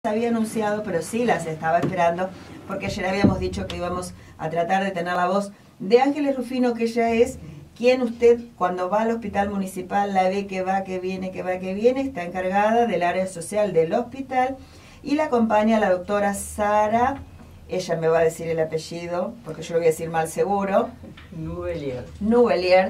había anunciado, pero sí las estaba esperando, porque ayer habíamos dicho que íbamos a tratar de tener la voz de Ángeles Rufino, que ella es quien usted cuando va al hospital municipal la ve que va, que viene, que va, que viene, está encargada del área social del hospital y la acompaña la doctora Sara, ella me va a decir el apellido, porque yo lo voy a decir mal seguro, Nubelier,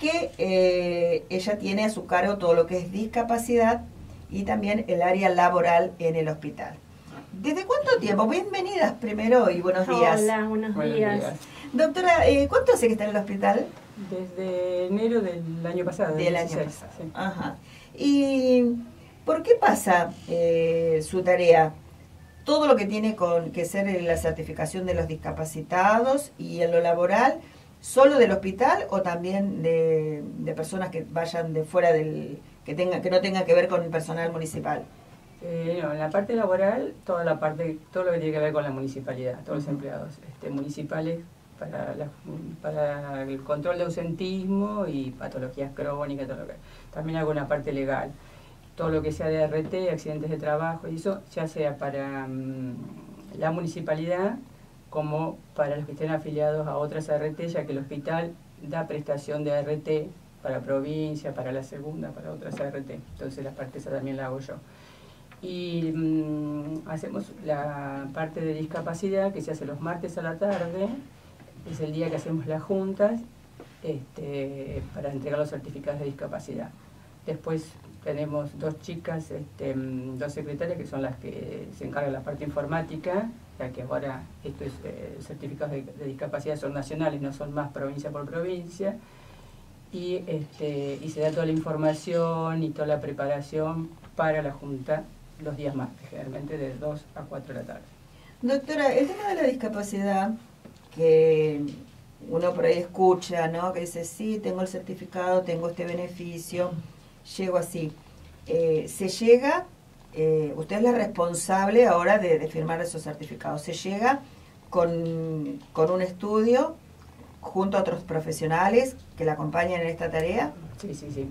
que ella tiene a su cargo todo lo que es discapacidad y también el área laboral en el hospital. ¿Desde cuánto tiempo? Bienvenidas primero y buenos días. Hola, buenos días. Doctora, ¿cuánto hace que está en el hospital? Desde enero del año pasado. Del año pasado. Sí. Ajá. ¿Y por qué pasa su tarea? Todo lo que tiene que ser la certificación de los discapacitados y en lo laboral, ¿solo del hospital o también de personas que vayan de fuera que no tengan que ver con el personal municipal? No, en la parte laboral, todo lo que tiene que ver con la municipalidad, todos los empleados municipales para el control de ausentismo y patologías crónicas, también hago una parte legal, todo lo que sea de RT, accidentes de trabajo, y eso ya sea para la municipalidad como para los que estén afiliados a otras RT, ya que el hospital da prestación de RT para provincia, para la segunda, para otras RT, entonces la parte esa también la hago yo. Y hacemos la parte de discapacidad que se hace los martes a la tarde, es el día que hacemos las juntas para entregar los certificados de discapacidad. Después tenemos dos chicas, dos secretarias que son las que se encargan de la parte informática, ya que ahora estos certificados de discapacidad son nacionales, no son más provincia por provincia, y se da toda la información y toda la preparación para la junta los días martes, generalmente de 2 a 4 de la tarde. Doctora, el tema de la discapacidad, que uno por ahí escucha, ¿no? Que dice, sí, tengo el certificado, tengo este beneficio, llego así. Se llega, usted es la responsable ahora de firmar esos certificados, se llega con un estudio junto a otros profesionales que la acompañan en esta tarea. Sí.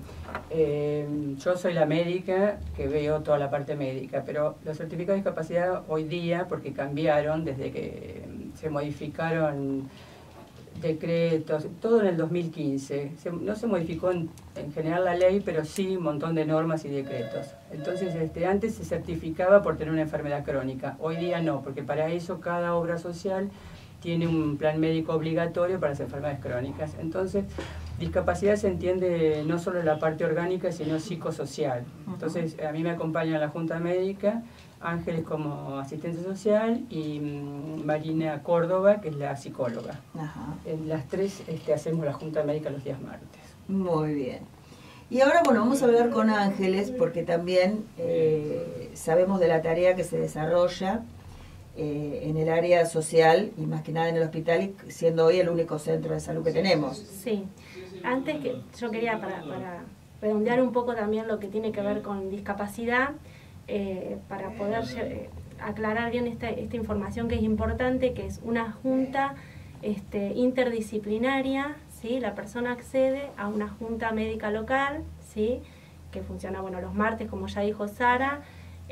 Yo soy la médica que veo toda la parte médica, pero los certificados de discapacidad hoy día, porque cambiaron desde que se modificaron decretos, todo en el 2015. No se modificó en general la ley, pero sí un montón de normas y decretos. Entonces, antes se certificaba por tener una enfermedad crónica, hoy día no, porque para eso cada obra social tiene un plan médico obligatorio para las enfermedades crónicas. Entonces, discapacidad se entiende no solo la parte orgánica, sino psicosocial. Entonces, a mí me acompaña la Junta Médica, Ángeles como asistente social y Marina Córdoba, que es la psicóloga. Ajá. En las tres hacemos la Junta Médica los días martes. Muy bien. Y ahora, bueno, vamos a hablar con Ángeles, porque también sabemos de la tarea que se desarrolla en el área social y más que nada en el hospital, siendo hoy el único centro de salud que tenemos. Sí, antes que yo quería para redondear un poco también lo que tiene que ver con discapacidad, para poder aclarar bien esta información que es importante, que es una junta interdisciplinaria, ¿sí? La persona accede a una junta médica local, ¿sí? Que funciona los martes, como ya dijo Sara,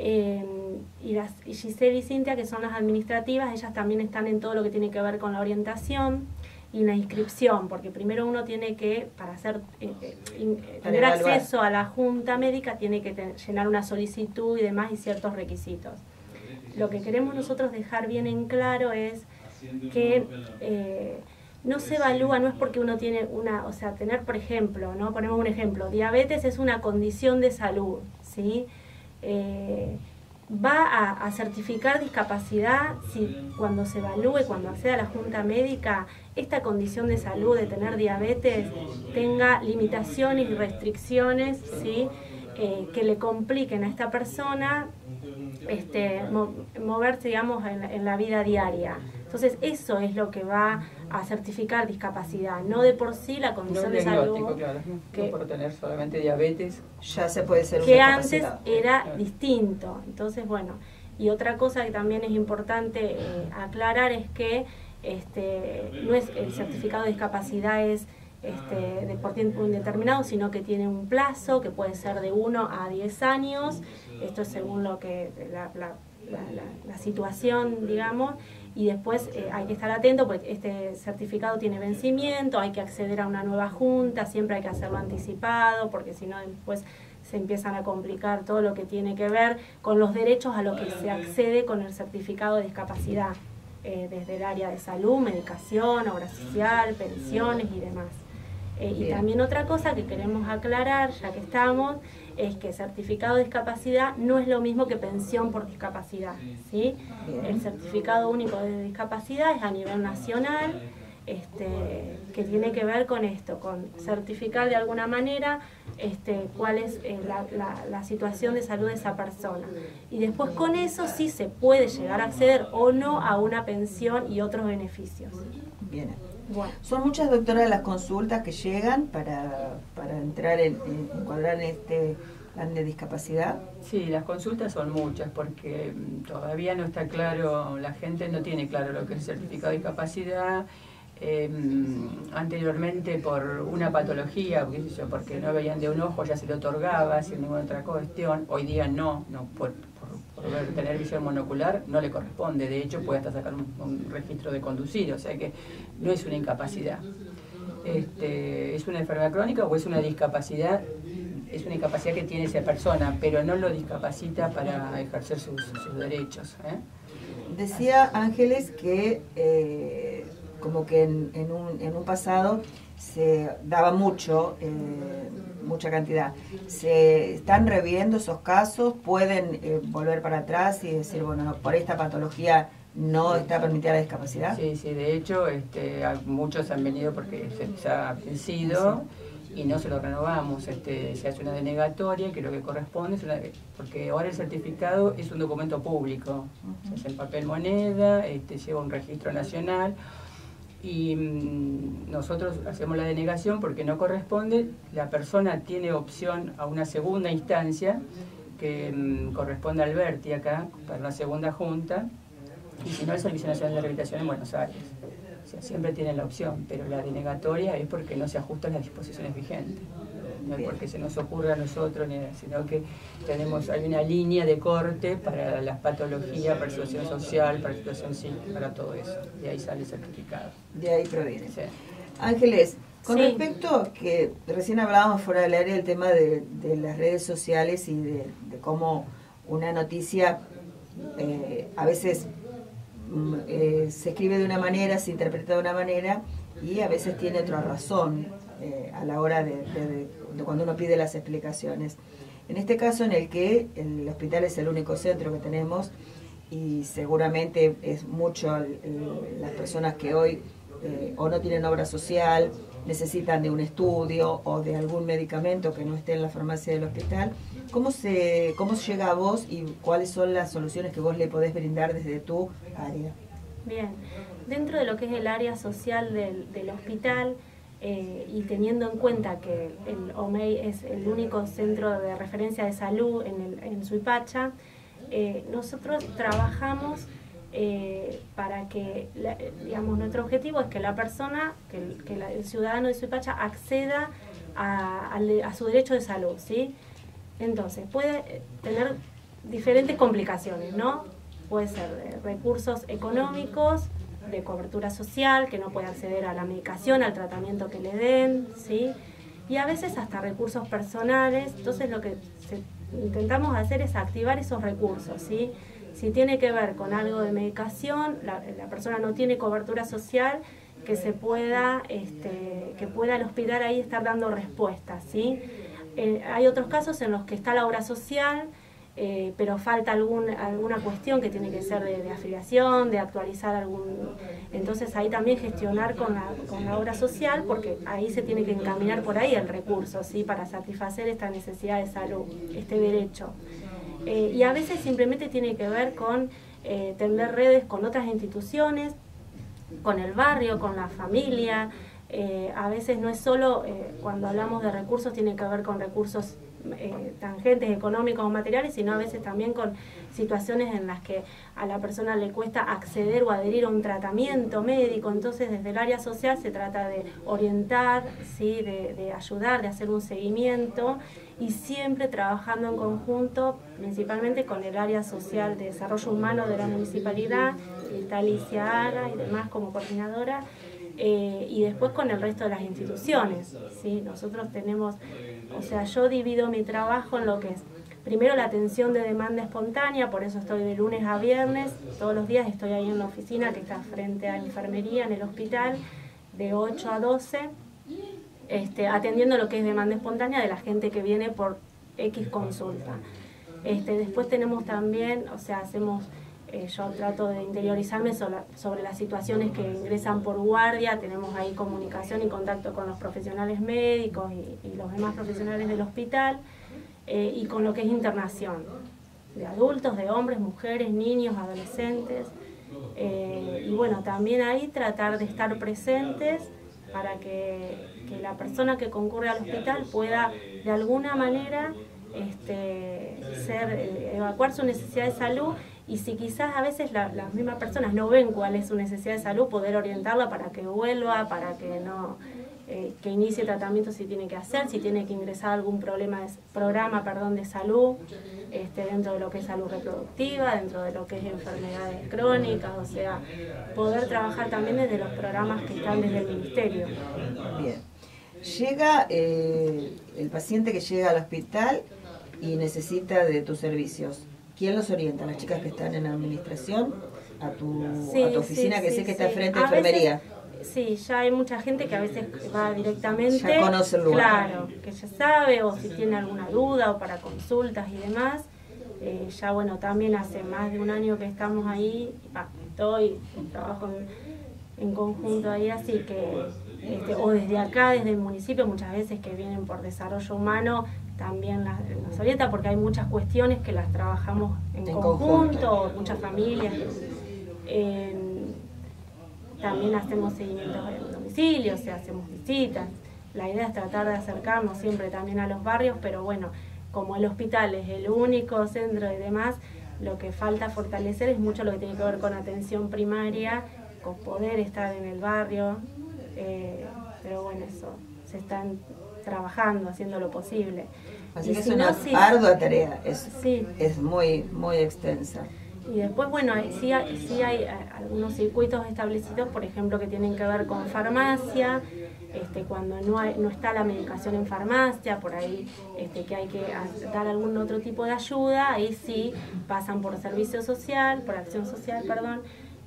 y Giselle y Cintia, que son las administrativas, ellas también están en todo lo que tiene que ver con la orientación y la inscripción, porque primero uno tiene que, para tener acceso a la junta médica, tiene que llenar una solicitud y demás y ciertos requisitos. Lo que queremos nosotros dejar bien en claro es que no se evalúa, no es porque uno tiene tener, por ejemplo, ¿no? Ponemos un ejemplo, diabetes es una condición de salud, ¿sí? Va a certificar discapacidad si cuando se evalúe, cuando acceda a la junta médica, esta condición de salud de tener diabetes tenga limitaciones y restricciones, ¿sí? Que le compliquen a esta persona moverse, digamos, en la vida diaria. Entonces eso es lo que va a certificar discapacidad, no de por sí la condición de salud, claro, que no por tener solamente diabetes ya se puede ser que antes era distinto. Entonces, bueno, y otra cosa que también es importante aclarar es que no es el certificado de discapacidad es de por tiempo indeterminado, sino que tiene un plazo que puede ser de 1 a 10 años. Esto es según lo que la situación, digamos, y después hay que estar atento porque este certificado tiene vencimiento, hay que acceder a una nueva junta, siempre hay que hacerlo anticipado, porque si no después se empiezan a complicar todo lo que tiene que ver con los derechos a los que se accede con el certificado de discapacidad, desde el área de salud, medicación, obra social, pensiones y demás. Y también otra cosa que queremos aclarar, ya que estamos, es que certificado de discapacidad no es lo mismo que pensión por discapacidad, ¿sí? El certificado único de discapacidad es a nivel nacional, que tiene que ver con esto, con certificar de alguna manera cuál es la situación de salud de esa persona. Y después con eso sí se puede llegar a acceder o no a una pensión y otros beneficios. Bien. Bueno. Son muchas, doctora, las consultas que llegan para entrar encuadrar en este plan de discapacidad. Sí, las consultas son muchas porque todavía no está claro, la gente no tiene claro lo que es el certificado de discapacidad. Anteriormente por una patología, porque no veían de un ojo ya se le otorgaba sin ninguna otra cuestión. Hoy día no por tener visión monocular no le corresponde, de hecho puede hasta sacar un registro de conducir, o sea que no es una incapacidad. Es una enfermedad crónica o es una discapacidad, es una incapacidad que tiene esa persona, pero no lo discapacita para ejercer sus derechos. Decía Ángeles que como que en un pasado se daba mucha cantidad. ¿Se están reviendo esos casos? ¿Pueden volver para atrás y decir, bueno, no, por esta patología no está permitida la discapacidad? Sí, de hecho muchos han venido porque se ha vencido y no se lo renovamos. Se hace una denegatoria que lo que corresponde es porque ahora el certificado es un documento público, se hace en papel moneda, lleva un registro nacional. Y nosotros hacemos la denegación porque no corresponde, la persona tiene opción a una segunda instancia que corresponde al Berti acá, para una segunda junta, y si no el Servicio Nacional de Rehabilitación en Buenos Aires. O sea, siempre tienen la opción, pero la denegatoria es porque no se ajustan las disposiciones vigentes. No es porque se nos ocurra a nosotros, sino que hay una línea de corte para las patologías, para la situación social, para la situación psíquica, para todo eso. De ahí sale el certificado. De ahí proviene. Sí. Ángeles, con respecto que recién hablábamos fuera del área del tema de las redes sociales y de cómo una noticia a veces se escribe de una manera, se interpreta de una manera y a veces tiene otra razón a la hora de cuando uno pide las explicaciones. En este caso en el que el hospital es el único centro que tenemos y seguramente es mucho las personas que hoy o no tienen obra social, necesitan de un estudio o de algún medicamento que no esté en la farmacia del hospital. ¿Cómo llega a vos y cuáles son las soluciones que vos le podés brindar desde tu área? Bien, dentro de lo que es el área social del hospital, y teniendo en cuenta que el OMEI es el único centro de referencia de salud en Suipacha, nosotros trabajamos para que, digamos, nuestro objetivo es que la persona, el ciudadano de Suipacha acceda a su derecho de salud, ¿sí? Entonces, puede tener diferentes complicaciones, ¿no? Puede ser de recursos económicos, de cobertura social, que no puede acceder a la medicación, al tratamiento que le den, ¿sí? Y a veces hasta recursos personales. Entonces lo que intentamos hacer es activar esos recursos, ¿sí? Si tiene que ver con algo de medicación, la persona no tiene cobertura social, que pueda el hospital ahí estar dando respuestas, ¿sí? Hay otros casos en los que está la obra social, pero falta alguna cuestión que tiene que ser de afiliación, de actualizar entonces ahí también gestionar con la obra social, porque ahí se tiene que encaminar por ahí el recurso, ¿sí? Para satisfacer esta necesidad de salud, este derecho. Y a veces simplemente tiene que ver con tender redes con otras instituciones, con el barrio, con la familia. A veces no es solo, cuando hablamos de recursos, tiene que ver con recursos tangentes económicos o materiales, sino a veces también con situaciones en las que a la persona le cuesta acceder o adherir a un tratamiento médico. Entonces desde el área social se trata de orientar, ¿sí? de ayudar, de hacer un seguimiento, y siempre trabajando en conjunto, principalmente con el área social de desarrollo humano de la municipalidad, está Alicia Ara y demás como coordinadora, y después con el resto de las instituciones, ¿sí? Nosotros tenemos, o sea, yo divido mi trabajo en lo que es, primero la atención de demanda espontánea, por eso estoy de lunes a viernes, todos los días estoy ahí en la oficina que está frente a la enfermería en el hospital, de 8 a 12, atendiendo lo que es demanda espontánea de la gente que viene por X consulta. Después tenemos también, o sea, hacemos... yo trato de interiorizarme sobre las situaciones que ingresan por guardia, tenemos ahí comunicación y contacto con los profesionales médicos y los demás profesionales del hospital, y con lo que es internación, de adultos, de hombres, mujeres, niños, adolescentes, y bueno, también ahí tratar de estar presentes para que la persona que concurre al hospital pueda de alguna manera evacuar su necesidad de salud, y si quizás a veces las mismas personas no ven cuál es su necesidad de salud, poder orientarla para que vuelva, para que no que inicie tratamiento si tiene que hacer, si tiene que ingresar a algún programa de salud, dentro de lo que es salud reproductiva, dentro de lo que es enfermedades crónicas, o sea, poder trabajar también desde los programas que están desde el ministerio. Bien. Llega el paciente que llega al hospital y necesita de tus servicios. ¿Quién los orienta? ¿Las chicas que están en administración? ¿A tu oficina que sé que está frente a enfermería? Sí, ya hay mucha gente que a veces va directamente. Ya conoce el lugar. Claro, que ya sabe, o si tiene alguna duda o para consultas y demás. Ya bueno, también hace más de un año que estamos ahí, trabajo en conjunto ahí, así que, o desde acá, desde el municipio, muchas veces que vienen por desarrollo humano, también las orienta, porque hay muchas cuestiones que las trabajamos en conjunto, muchas familias. También hacemos seguimientos en domicilio, o sea, hacemos visitas. La idea es tratar de acercarnos siempre también a los barrios, pero bueno, como el hospital es el único centro y demás, lo que falta fortalecer es mucho lo que tiene que ver con atención primaria, con poder estar en el barrio, pero bueno, eso se están trabajando, haciendo lo posible. Así que es una ardua tarea, es muy, muy extensa. Y después, bueno, sí hay algunos circuitos establecidos, por ejemplo, que tienen que ver con farmacia, cuando no está la medicación en farmacia, por ahí que hay que dar algún otro tipo de ayuda, ahí sí pasan por servicio social, por acción social, perdón,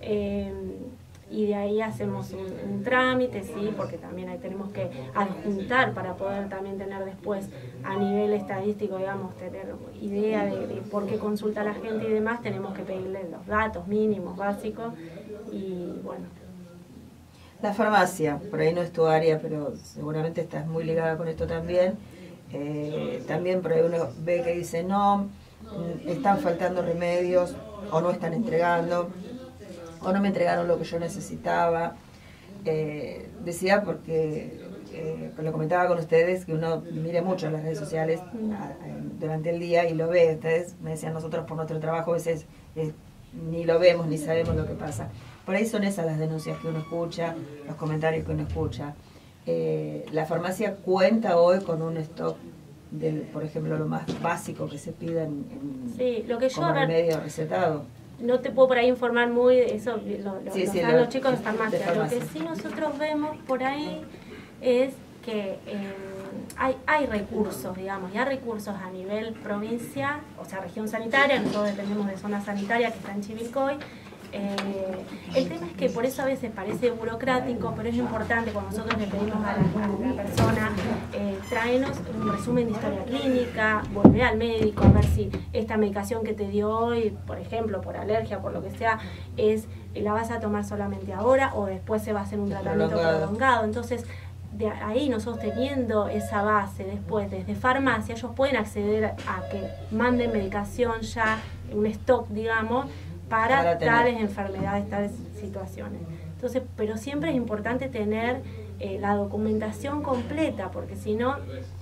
y de ahí hacemos un trámite, sí, porque también ahí tenemos que adjuntar para poder también tener después a nivel estadístico, digamos, tener idea de por qué consulta la gente y demás, tenemos que pedirle los datos mínimos, básicos, y bueno. La farmacia, por ahí no es tu área, pero seguramente estás muy ligada con esto también. También por ahí uno ve que dice, no, están faltando remedios, o no están entregando, o no me entregaron lo que yo necesitaba. Decía porque, lo comentaba con ustedes, que uno mire mucho las redes sociales durante el día y lo ve. Ustedes me decían, nosotros por nuestro trabajo a veces ni lo vemos, ni sabemos lo que pasa. Por ahí son esas las denuncias que uno escucha, los comentarios que uno escucha. La farmacia cuenta hoy con un stock del, por ejemplo, lo más básico que se pida como remedio recetado. No te puedo por ahí informar muy, eso los chicos de farmacia. Lo que sí nosotros vemos por ahí es que hay recursos, digamos, y hay recursos a nivel provincia, o sea, región sanitaria, nosotros dependemos de zona sanitaria que está en Chivilcoy. El tema es que por eso a veces parece burocrático, pero es importante cuando nosotros le pedimos a la persona, tráenos un resumen de historia clínica, volver al médico a ver si esta medicación que te dio hoy, por ejemplo, por alergia, por lo que sea, la vas a tomar solamente ahora o después se va a hacer un tratamiento prolongado. Entonces, de ahí nosotros teniendo esa base después desde farmacia, ellos pueden acceder a que manden medicación ya, un stock, digamos, para tales enfermedades, tales situaciones. Entonces, pero siempre es importante tener la documentación completa, porque si no,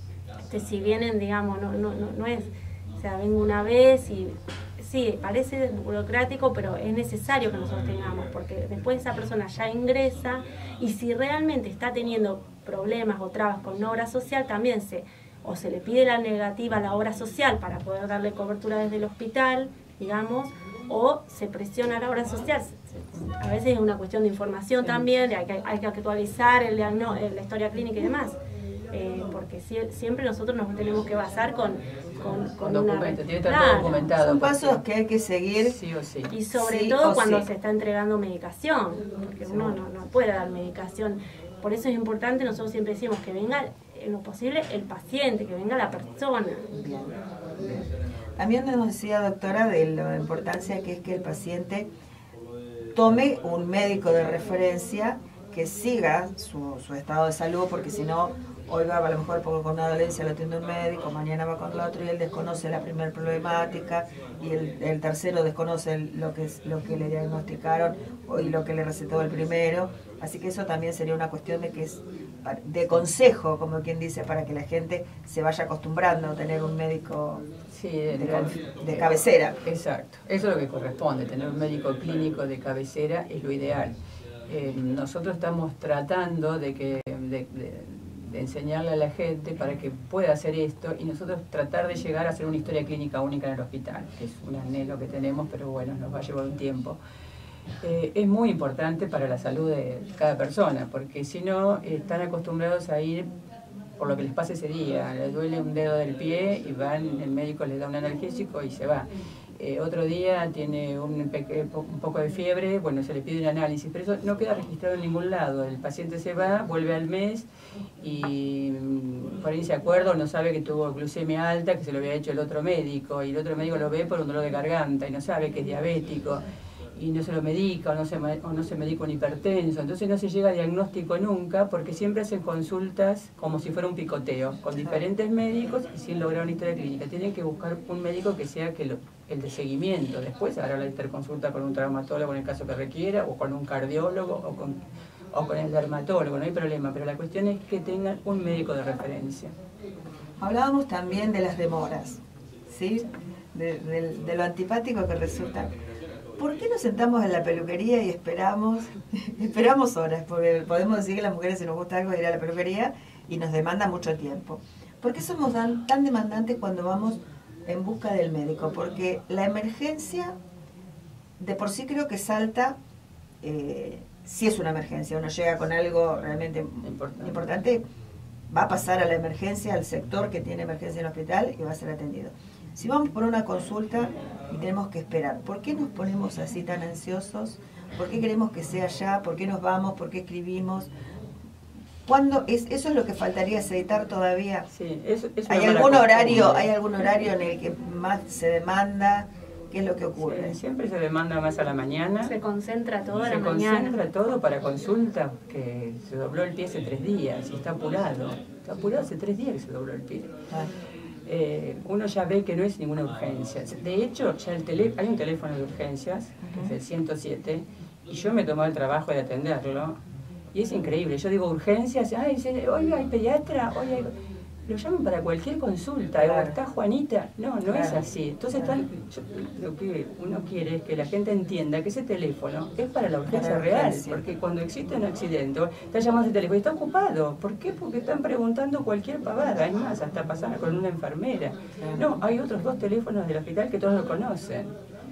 si vienen, digamos, no es, o sea, vengo una vez y sí, parece burocrático, pero es necesario que nosotros tengamos, porque después esa persona ya ingresa y si realmente está teniendo problemas o trabas con una obra social, también o se le pide la negativa a la obra social para poder darle cobertura desde el hospital, digamos, o se presiona a la obra social. A veces es una cuestión de información también, hay que actualizar la historia clínica y demás. Porque siempre nosotros nos tenemos que basar con documento, tiene que estar todo documentado. Son pasos que hay que seguir. Sí o sí. Y sobre todo cuando se está entregando medicación, porque uno no puede dar medicación. Por eso es importante, nosotros siempre decimos que venga, en lo posible, el paciente, que venga la persona. Bien. También nos decía, doctora, de la importancia que es que el paciente tome un médico de referencia que siga su estado de salud, porque si no, hoy va a lo mejor con una dolencia lo atiende un médico, mañana va con el otro y él desconoce la primera problemática y el tercero desconoce lo que le diagnosticaron y lo que le recetó el primero. Así que eso también sería una cuestión de consejo, como quien dice, para que la gente se vaya acostumbrando a tener un médico de cabecera. Exacto, eso es lo que corresponde, tener un médico clínico de cabecera es lo ideal. Nosotros estamos tratando de enseñarle a la gente para que pueda hacer esto y nosotros tratar de llegar a hacer una historia clínica única en el hospital, que es un anhelo que tenemos, pero bueno, nos va a llevar un tiempo. Es muy importante para la salud de cada persona, porque si no, están acostumbrados a ir por lo que les pasa ese día. Les duele un dedo del pie y van, el médico les da un analgésico y se va. Otro día tiene un poco de fiebre, bueno, se le pide un análisis, pero eso no queda registrado en ningún lado. El paciente se va, vuelve al mes y por ahí se acuerda o no sabe que tuvo glucemia alta, que se lo había hecho el otro médico, y el otro médico lo ve por un dolor de garganta y no sabe que es diabético, y no se lo medica o no se medica un hipertenso. Entonces no se llega a diagnóstico nunca, porque siempre hacen consultas como si fuera un picoteo, con diferentes médicos y sin lograr una historia clínica. Tienen que buscar un médico que sea el de seguimiento. Después hará la interconsulta con un traumatólogo en el caso que requiera, o con un cardiólogo, o con el dermatólogo, no hay problema, pero la cuestión es que tengan un médico de referencia. Hablábamos también de las demoras, ¿sí? De lo antipático que resulta. ¿Por qué nos sentamos en la peluquería y esperamos horas? Porque podemos decir que las mujeres, si nos gusta algo, ir a la peluquería y nos demanda mucho tiempo. ¿Por qué somos tan demandantes cuando vamos en busca del médico? Porque la emergencia, de por sí creo que salta, si es una emergencia, uno llega con algo realmente importante, va a pasar a la emergencia, al sector que tiene emergencia en el hospital y va a ser atendido. Si vamos por una consulta y tenemos que esperar, ¿por qué nos ponemos así tan ansiosos? ¿Por qué queremos que sea ya? ¿Por qué nos vamos? ¿Por qué escribimos? ¿Eso es lo que faltaría aceitar todavía? Sí, ¿Hay algún horario en el que más se demanda? ¿Qué es lo que ocurre? Sí, siempre se demanda más a la mañana. Se concentra todo a la mañana. Se concentra todo para consulta, que se dobló el pie hace 3 días y está apurado. Está apurado hace 3 días que se dobló el pie. Uno ya ve que no es ninguna urgencia. De hecho, ya hay un teléfono de urgencias, que es el 107, y yo me tomé el trabajo de atenderlo, y es increíble. Yo digo urgencias, oiga, hay pediatra, oiga, lo llaman para cualquier consulta, claro. ¿Está Juanita? No claro. Es así. Entonces lo que uno quiere es que la gente entienda que ese teléfono es para la urgencia real, porque cuando existe un accidente, está llamando ese teléfono y está ocupado. ¿Por qué? Porque están preguntando cualquier pavada, hay más, hasta pasar con una enfermera. No, hay otros 2 teléfonos del hospital que todos lo conocen.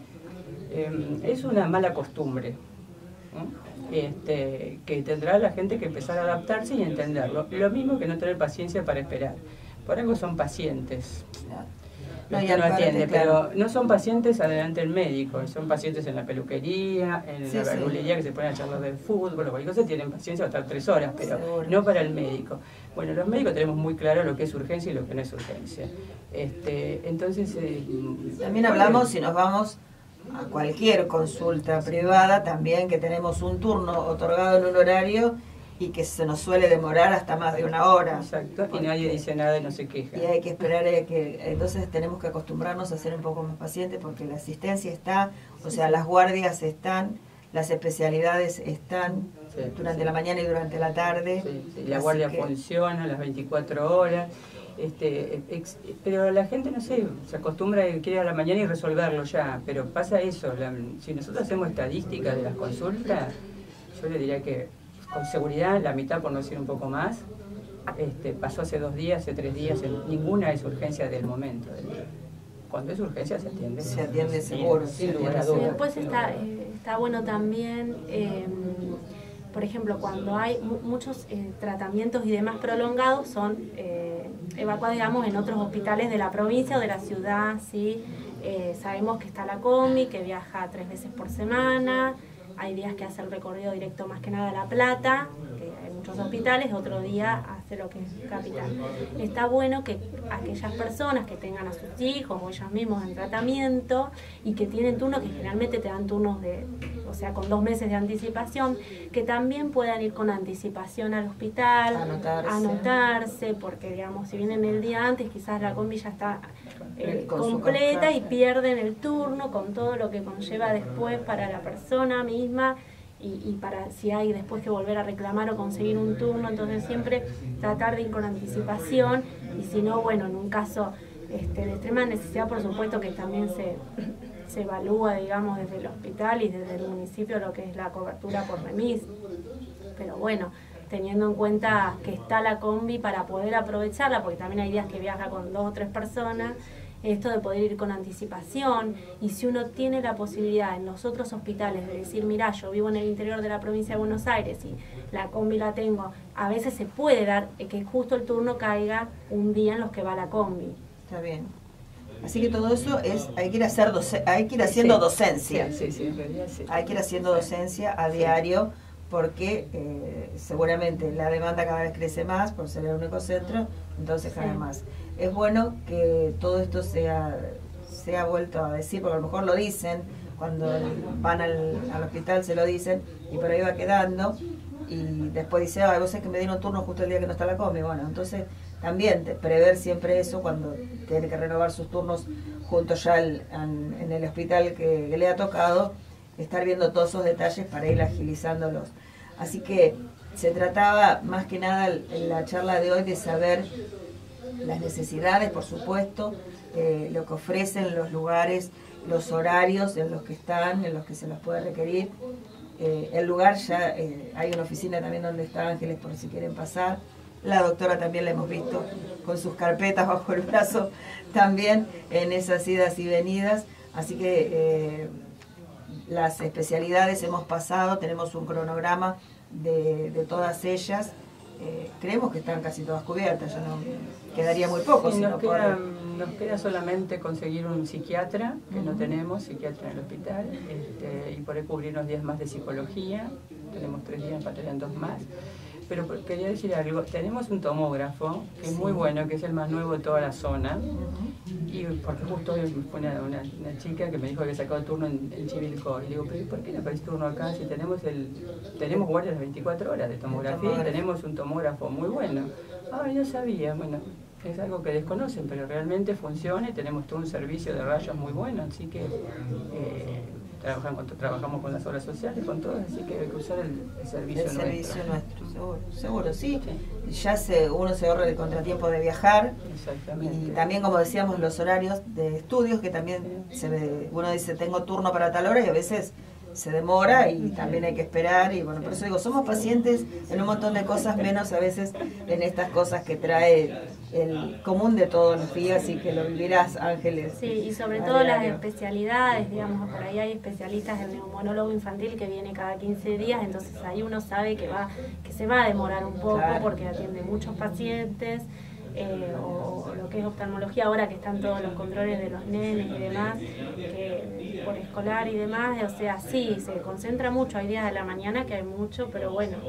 Es una mala costumbre, ¿no? Que tendrá la gente que empezar a adaptarse y entenderlo. Lo mismo que no tener paciencia para esperar. Por algo son pacientes. No atiende, pero no son pacientes adelante del médico, son pacientes en la peluquería, en la verdulería que se ponen a charlar del fútbol, cualquier cosa, tienen paciencia hasta 3 horas, pero no para el médico. Bueno, los médicos tenemos muy claro lo que es urgencia y lo que no es urgencia. Entonces también hablamos, si nos vamos a cualquier consulta privada, también que tenemos un turno otorgado en un horario y que se nos suele demorar hasta más de 1 hora. Exacto, y nadie dice nada y no se queja. Y hay que esperar entonces tenemos que acostumbrarnos a ser un poco más pacientes porque la asistencia está, o sea, las guardias están, las especialidades están durante la mañana y durante la tarde. La guardia funciona las 24 horas. Pero la gente, no sé, se acostumbra a que ir a la mañana y resolverlo ya, pero pasa eso. Si nosotros hacemos estadísticas de las consultas, yo le diría que con seguridad la mitad, por no decir un poco más, pasó hace 2 días, hace 3 días, ninguna es urgencia del momento del día. Cuando es urgencia se atiende. Se atiende seguro, sin lugar a dudas. Después está bueno también, por ejemplo, cuando hay muchos tratamientos y demás prolongados, son evacuados, digamos, en otros hospitales de la provincia o de la ciudad, ¿sí? Sabemos que está la combi, que viaja 3 veces por semana. Hay días que hace el recorrido directo más que nada a La Plata, que hay muchos hospitales, otro día hace lo que es Capital. Está bueno que aquellas personas que tengan a sus hijos o ellos mismos en tratamiento y que tienen turnos, que generalmente te dan turnos con 2 meses de anticipación, que también puedan ir con anticipación al hospital, anotarse, porque digamos, si vienen el día antes, quizás la combi ya está completa y pierden el turno con todo lo que conlleva después para la persona misma y para si hay después que volver a reclamar o conseguir un turno. Entonces siempre tratar de ir con anticipación, y si no, bueno, en un caso de extrema necesidad, por supuesto que también se evalúa, digamos, desde el hospital y desde el municipio lo que es la cobertura por remis. Pero bueno, teniendo en cuenta que está la combi para poder aprovecharla, porque también hay días que viaja con 2 o 3 personas, esto de poder ir con anticipación, y si uno tiene la posibilidad en los otros hospitales de decir, mira, yo vivo en el interior de la provincia de Buenos Aires y la combi la tengo, a veces se puede dar que justo el turno caiga un día en los que va la combi. Está bien. Así que todo eso hay que ir haciendo docencia. Sí, en realidad sí. Hay que ir haciendo docencia a diario, porque seguramente la demanda cada vez crece más por ser el único centro, entonces cada vez más. Es bueno que todo esto sea vuelto a decir, porque a lo mejor lo dicen, cuando van al hospital se lo dicen, y por ahí va quedando, y después dice, vos sabés que me dieron turno justo el día que no está la combi. Bueno, entonces también prever siempre eso cuando tiene que renovar sus turnos junto ya en el hospital que le ha tocado, estar viendo todos esos detalles para ir agilizándolos. Así que se trataba más que nada en la charla de hoy de saber las necesidades, por supuesto, lo que ofrecen los lugares, los horarios en los que están, en los que se los puede requerir. El lugar ya, hay una oficina también donde está Ángeles por si quieren pasar. La doctora también la hemos visto con sus carpetas bajo el brazo también en esas idas y venidas. Así que las especialidades hemos pasado, tenemos un cronograma de todas ellas. Creemos que están casi todas cubiertas, ya no quedaría muy poco. Sí, nos queda solamente conseguir un psiquiatra, que no tenemos psiquiatra en el hospital, y poder cubrir unos días más de psicología. Tenemos 3 días, faltarían 2 más. Pero quería decir algo, tenemos un tomógrafo, que es muy bueno, que es el más nuevo de toda la zona, y porque justo hoy fue una chica que me dijo que había sacado turno en Chivilcoy, y le digo, pero ¿por qué no aparece turno acá si tenemos guardias las 24 horas de tomografía y tenemos un tomógrafo muy bueno? Ay, no sabía. Bueno, es algo que desconocen, pero realmente funciona y tenemos todo un servicio de rayos muy bueno, así que trabajamos con las obras sociales, con todas, así que hay que usar el servicio nuestro. El servicio nuestro, seguro, sí. Ya uno se ahorra el contratiempo de viajar. Exactamente. Y también, como decíamos, los horarios de estudios, que también uno dice, tengo turno para tal hora, y a veces se demora y también hay que esperar. Y bueno, por eso digo, somos pacientes en un montón de cosas, menos a veces en estas cosas que trae el común de todos los días, y que lo vivirás, Ángeles. Sí, y sobre todo las especialidades, digamos, por ahí hay especialistas en neumonólogo infantil que viene cada 15 días, entonces ahí uno sabe que se va a demorar un poco, claro, porque atiende muchos pacientes. O lo que es oftalmología ahora, que están todos los controles de los nenes y demás, que por escolar y demás, o sea, sí, se concentra mucho, hay días de la mañana que hay mucho, pero bueno.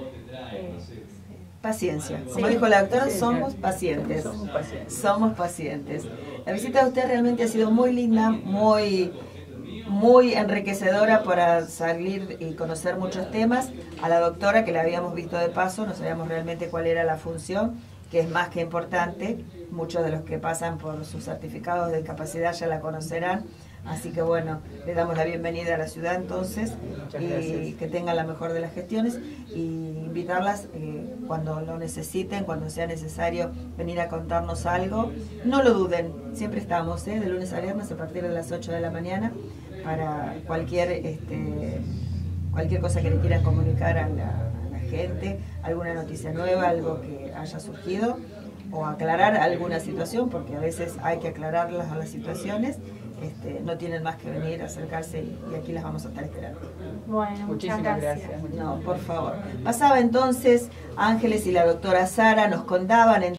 Paciencia, como dijo la doctora, somos pacientes. Somos pacientes. La visita de usted realmente ha sido muy linda, muy enriquecedora para salir y conocer muchos temas. A la doctora, que la habíamos visto de paso, no sabíamos realmente cuál era la función, que es más que importante. Muchos de los que pasan por sus certificados de discapacidad ya la conocerán, Así que bueno, le damos la bienvenida a la ciudad entonces Muchas y gracias. que tengan la mejor de las gestiones y invitarlas cuando lo necesiten, cuando sea necesario venir a contarnos algo. No lo duden, siempre estamos de lunes a viernes a partir de las 8 de la mañana para cualquier cosa que le quieran comunicar a la gente, alguna noticia nueva, algo que haya surgido o aclarar alguna situación, porque a veces hay que aclararlas a las situaciones. No tienen más que venir, acercarse y aquí las vamos a estar esperando. Bueno, muchas gracias. No, por favor. Pasaba entonces Ángeles y la doctora Sara, nos contaban